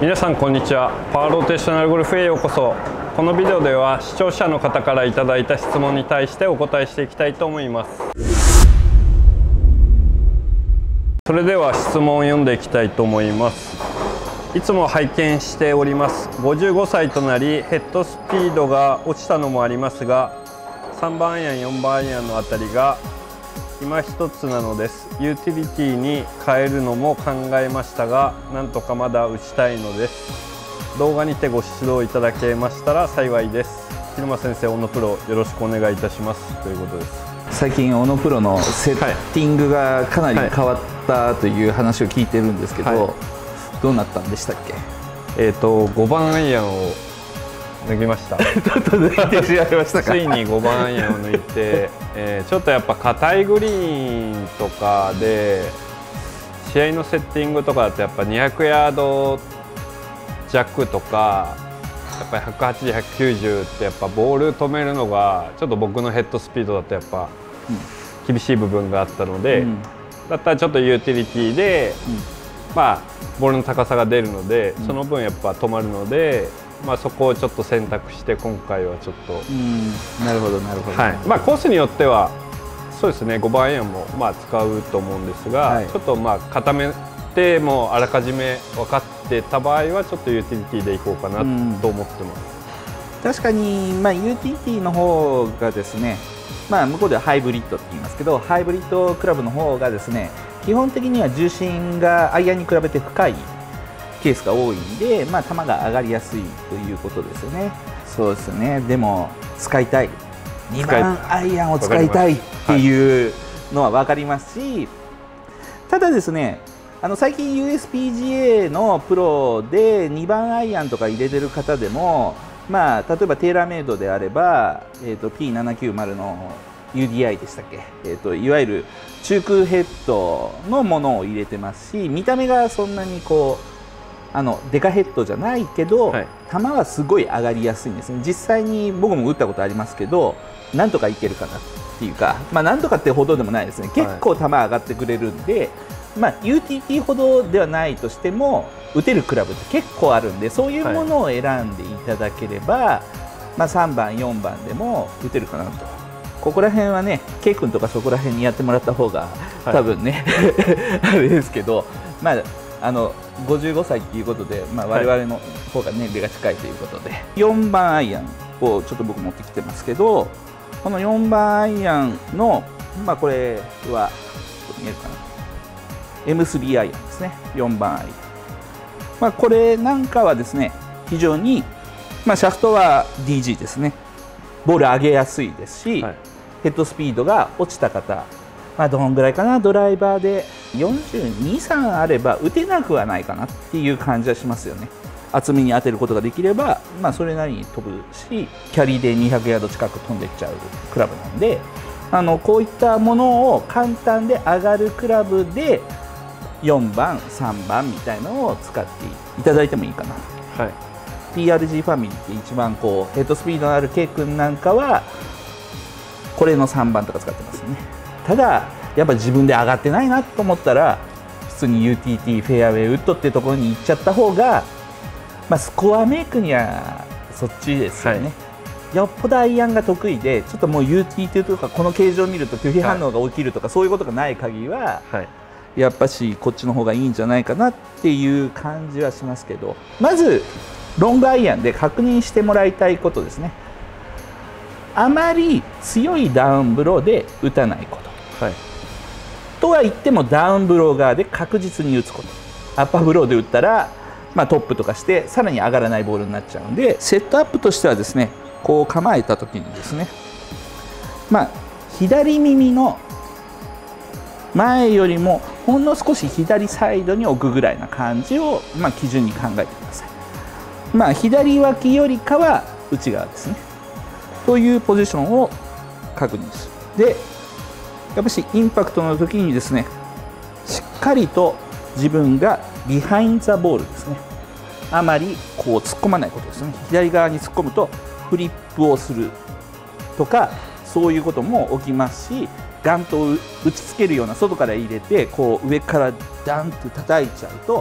皆さんこんにちは。パワーローテーショナルゴルフへようこそ。このビデオでは視聴者の方からいただいた質問に対してお答えしていきたいと思います。それでは質問を読んでいきたいと思います。いつも拝見しております。55歳となりヘッドスピードが落ちたのもありますが、3番アイアン4番アイアンのあたりが今一つなのです。ユーティリティに変えるのも考えましたが、なんとかまだ打ちたいのです。動画にてご指導いただけましたら幸いです。蛭間先生、小野プロよろしくお願いいたしますということです。 最近小野プロのセッティングがかなり変わったという話を聞いてるんですけど、どうなったんでしたっけ ？5番アイアンを脱ぎました。ついに5番アイアンを抜いて、ちょっとやっぱ硬いグリーンとかで試合のセッティングとかだとやっぱ200ヤード弱とかやっぱり180、190ってやっぱボール止めるのがちょっと僕のヘッドスピードだとやっぱ厳しい部分があったので、だったらちょっとユーティリティで、まあボールの高さが出るので、その分やっぱ止まるので。まあそこをちょっと選択して今回はちょっとなるほどなるほど、 まあコースによってはそうですね5番アイアンもまあ使うと思うんですが、ちょっとまあ固めてもうあらかじめ分かってた場合はちょっとユーティリティでいこうかなと思ってます。 確かにまあユーティリティの方がですね、まあ向こうではハイブリッドって言いますけど、ハイブリッドクラブの方がですね基本的には重心がアイアンに比べて深いケースが多いんで、まあ、球が上がりやすいということですよね。そうですね。でも使いたい2番アイアンを使いたいっていうのは分かりますし、ただですね最近 USPGA のプロで2番アイアンとか入れてる方でも、まあ、例えばテーラーメイドであれば、P790 の UDI でしたっけ、いわゆる中空ヘッドのものを入れてますし、見た目がそんなにこうデカヘッドじゃないけど、球はすごい上がりやすいんですね。実際に僕も打ったことありますけど、なんとかいけるかなっていうか、まあなんとかってほどでもないですね。結構球上がってくれるんで、まあ UTT ほどではないとしても打てるクラブって結構あるんで、そういうものを選んでいただければ、まあ3番4番でも打てるかなと。ここら辺はね、K 君とかそこら辺にやってもらった方が多分ね、あれですけど、まあ55歳ということで、まあ、我々の方が年齢が近いということで、4番アイアンをちょっと僕持ってきてますけど、この4番アイアンの、まあ、これは見えるかな、 M3 アイアンですね。4番アイアン、まあ、これなんかはですね非常に、まあ、シャフトは DG ですね。ボール上げやすいですし、ヘッドスピードが落ちた方、まあどんぐらいかな、ドライバーで42、3あれば打てなくはないかなっていう感じはしますよね。厚みに当てることができれば、まあ、それなりに飛ぶし、キャリーで200ヤード近く飛んでいっちゃうクラブなんで、こういったものを簡単で上がるクラブで4番、3番みたいなのを使っていただいてもいいかな。PRG ファミリーって一番こうヘッドスピードのある K 君なんかはこれの3番とか使ってますね。ただやっぱ自分で上がってないなと思ったら普通に UTT フェアウェイウッドっていうところに行っちゃった方が、まあ、スコアメイクにはそっちですよね。よっぽどアイアンが得意でちょっともう UTT とかこの形状を見ると拒否反応が起きるとか、そういうことがない限りは、やっぱしこっちの方がいいんじゃないかなっていう感じはしますけど、まずロングアイアンで確認してもらいたいことですね。あまり強いダウンブローで打たないこと、とは言ってもダウンブロー側で確実に打つこと。アッパーブローで打ったら、まあ、トップとかしてさらに上がらないボールになっちゃうんで、セットアップとしてはですねこう構えた時にですね、まあ、左耳の前よりもほんの少し左サイドに置くぐらいな感じを、まあ、基準に考えてください。まあ、左脇よりかは内側ですねというポジションを確認する。でやっぱしインパクトの時にですねしっかりと自分がビハインザボールですね、あまりこう突っ込まないことですね。左側に突っ込むとフリップをするとかそういうことも起きますし、ガンと打ちつけるような外から入れてこう上からダンと叩いちゃうと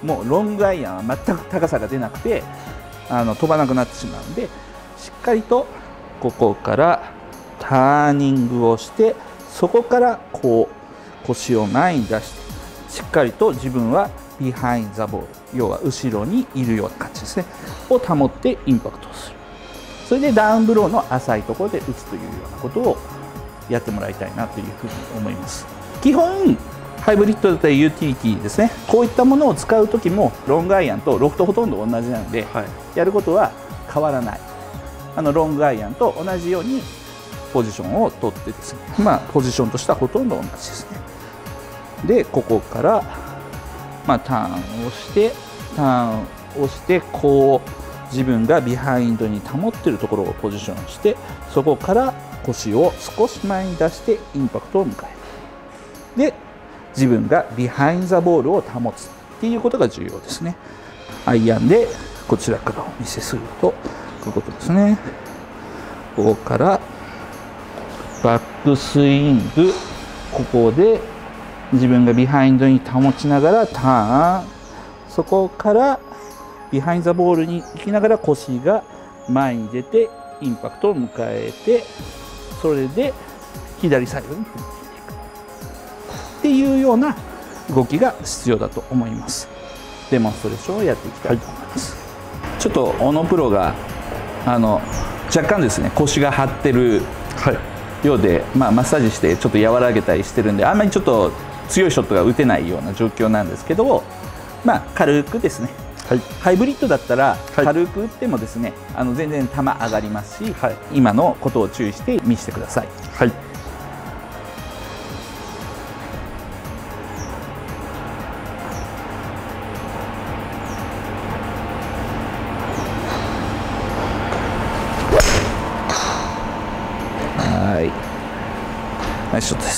もうロングアイアンは全く高さが出なくて飛ばなくなってしまうので、しっかりとここからターニングをして、そこからこう腰を前に出して、しっかりと自分はビハインザボール、要は後ろにいるような感じですねを保ってインパクトをする。それでダウンブローの浅いところで打つというようなことをやってもらいたいなというふうに思います。基本ハイブリッドだったりユーティリティですね、こういったものを使う時もロングアイアンとロフトほとんど同じなので、やることは変わらない。ロングアイアンと同じようにポジションを取ってですね、ポジションとしてはほとんど同じですね。でここから、ターンをしてこう自分がビハインドに保っているところをポジションして、そこから腰を少し前に出してインパクトを迎える。で自分がビハインザボールを保つっていうことが重要ですね。アイアンでこちらからお見せするとこういうことですね。ここからバックスイング、ここで自分がビハインドに保ちながらターン、そこからビハインザボールに行きながら腰が前に出てインパクトを迎えて、それで左サイドに振っていくっていうような動きが必要だと思います。デモンストレーションをやっていきたいと思います。ちょっと小野プロが若干ですね腰が張ってるようで、マッサージしてちょっと和らげたりしてるんで、あんまりちょっと強いショットが打てないような状況なんですけど、軽くですね、ハイブリッドだったら軽く打ってもですね、全然球上がりますし、今のことを注意して見せてください。ナイスショットです。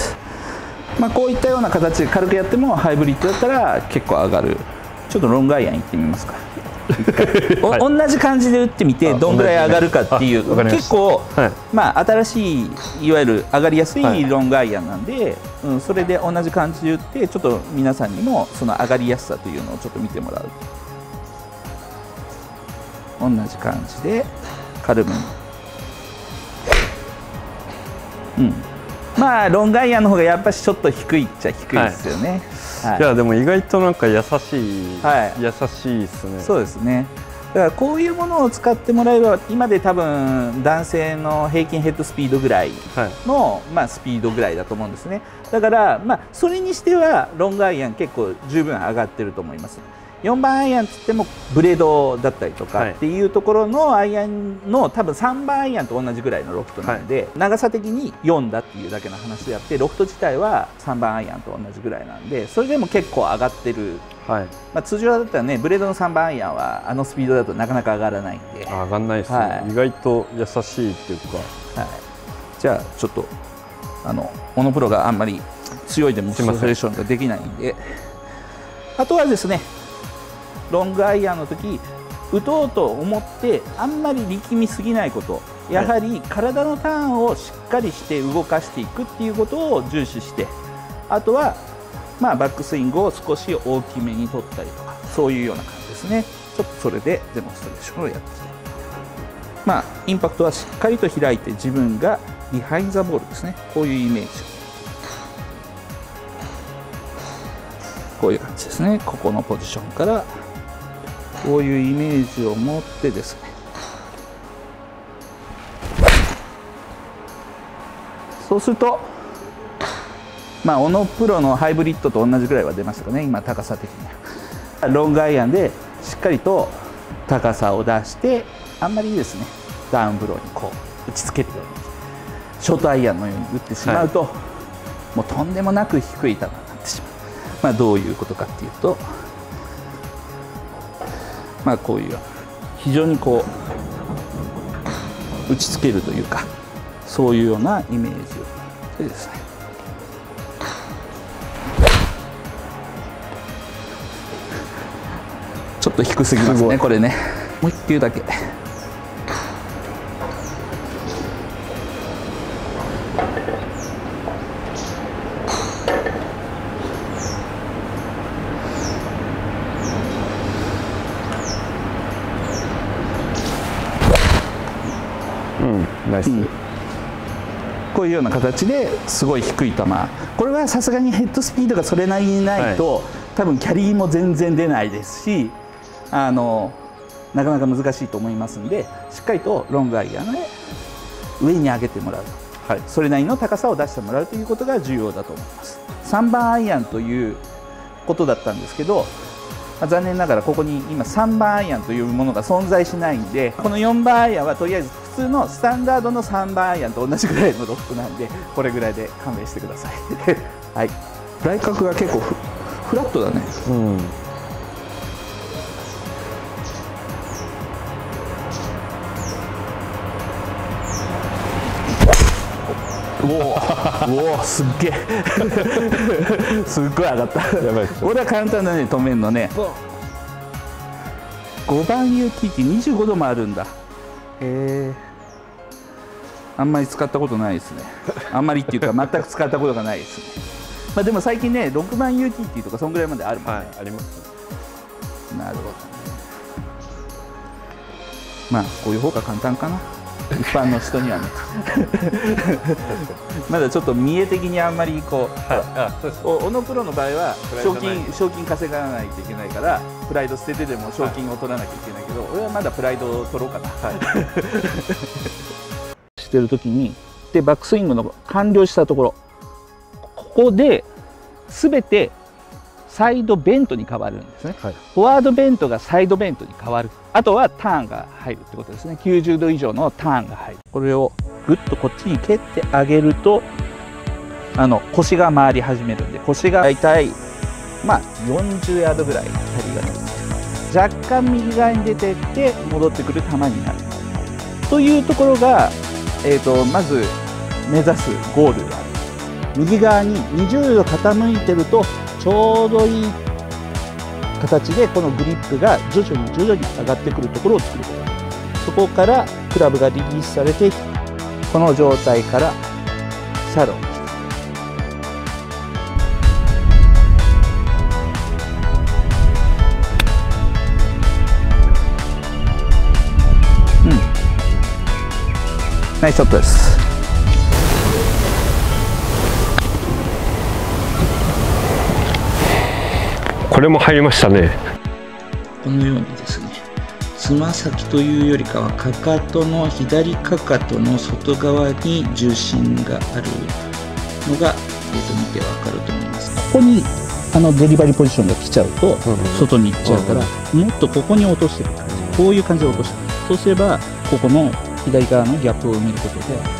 こういったような形で軽くやってもハイブリッドだったら結構上がる。ちょっとロングアイアンいってみますか。同じ感じで打ってみてどんぐらい上がるかっていう、結構、新しいいわゆる上がりやすいロングアイアンなんで、それで同じ感じで打ってちょっと皆さんにもその上がりやすさというのをちょっと見てもらう。同じ感じで軽めに、ロングアイアンの方がやっぱりちょっと低いっちゃ低いですよね。 いやでも意外となんか優しいですね。 そうですね。だからこういうものを使ってもらえば、今で多分男性の平均ヘッドスピードぐらいの、スピードぐらいだと思うんですね。だからそれにしてはロングアイアン結構十分上がってると思います。4番アイアンって言ってもブレードだったりとかっていうところのアイアンの多分3番アイアンと同じぐらいのロフトなので、長さ的に4だっていうだけの話であって、ロフト自体は3番アイアンと同じぐらいなんで、それでも結構上がってる。通常だったらね、ブレードの3番アイアンはスピードだとなかなか上がらないんで、 上がんないですね。意外と優しいっていうか。 じゃあちょっと小野プロがあんまり強いデモンストレーションができないんで、あとはですね、ロングアイアンの時打とうと思ってあんまり力みすぎないこと、やはり体のターンをしっかりして動かしていくっていうことを重視して、あとはバックスイングを少し大きめに取ったりとか、そういうような感じですね。ちょっとそれでデモンストレーションをやっていきたい。インパクトはしっかりと開いて、自分がビハインザボールですね、こういうイメージ、こういう感じですね。ここのポジションからこういうイメージを持ってですね、そうすると小野プロのハイブリッドと同じぐらいは出ましたかね、今高さ的には。ロングアイアンでしっかりと高さを出して、あんまりですねダウンブローにこう打ちつけるようにショートアイアンのように打ってしまうと、もうとんでもなく低い球になってしまう。どういうことかっていうと、こういう非常にこう打ちつけるというか、そういうようなイメージをでですね、ちょっと低すぎますねこれね。もう1球だけ。 ナイス。 こういうような形ですごい低い球、これはさすがにヘッドスピードがそれなりにないと、多分キャリーも全然出ないですし、なかなか難しいと思いますんで、しっかりとロングアイアンで上に上げてもらう、それなりの高さを出してもらうということが重要だと思います。3番アイアンということだったんですけど、残念ながらここに今3番アイアンというものが存在しないんで、この4番アイアンはとりあえず普通のスタンダードの3番アイアンと同じぐらいのロフトなんで、これぐらいで勘弁してくださいはい、来角が結構フラットだね。おおすっげえすっごい上がった。やばい。俺は簡単だね、止めるのね。5番 UTT25 度もあるんだ。へえ、あんまり使ったことないですね。あんまりっていうか全く使ったことがないですね。まあでも最近ね、6番 UTT とかそんぐらいまであるもんね。 あります。 なるほどね。まあこういう方が簡単かな、一般の人にはねまだちょっと見栄的にあんまりこう、小野プロの場合は賞金稼がないといけないから、プライド捨ててでも賞金を取らなきゃいけないけど、俺はまだプライドを取ろうかな、してる時に、でバックスイングの完了したところ、ここで全てサイドベントに変わるんですね、フォワードベントがサイドベントに変わる、あとはターンが入るってことですね。90度以上のターンが入る。これをぐっとこっちに蹴ってあげると、腰が回り始めるんで、腰が大体まあ40ヤードぐらいキャリーが伸びます。若干右側に出てって戻ってくる球になるというところが、まず目指すゴールがある。右側に20度傾いてるとちょうどいい形で、このグリップが徐々に上がってくるところを作ること。そこからクラブがリリースされて、この状態からシャローにしてナイスショットです。 これも入りましたね。 このようにですね、つま先というよりかはかかとの左かかとの外側に重心があるのが、見てわかると思います。ここにデリバリーポジションが来ちゃうと外に行っちゃうから、もっとここに落としていく感じ、こういう感じで落としていく。そうすればここの左側のギャップを埋めることで